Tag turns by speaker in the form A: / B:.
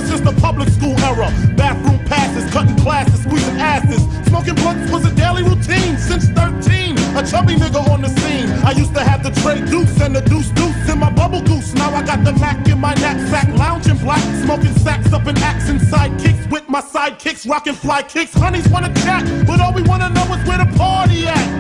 A: since the public school era. Bathroom passes, cutting classes, squeezing asses. Smoking blunts was a daily routine since 13. A chubby nigga on the scene. I used to have the tray deuce and the deuce in my bubble goose. Now I got the Mac in my knapsack, lounging black, smoking sacks up in axe and sidekicks with my sidekicks, rocking fly kicks. Honeys wanna chat, but all we wanna know is where the party at.